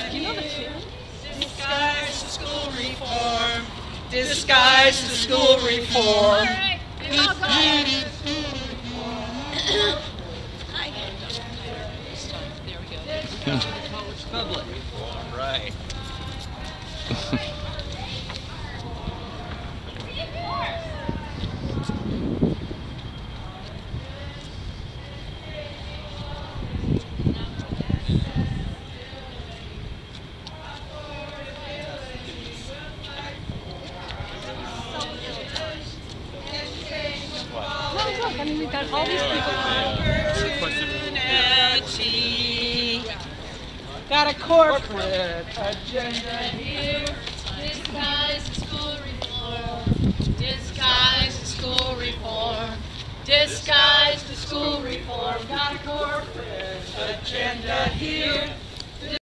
you know the tune? Disguise to school reform. Disguise to school reform. Alright, and I'll go. There we go. Public reform, right. Look, I mean, we've got all these people. Got a corporate agenda here. Disguise to school reform. Disguise to school reform. Disguise to school reform. Got a corporate agenda here.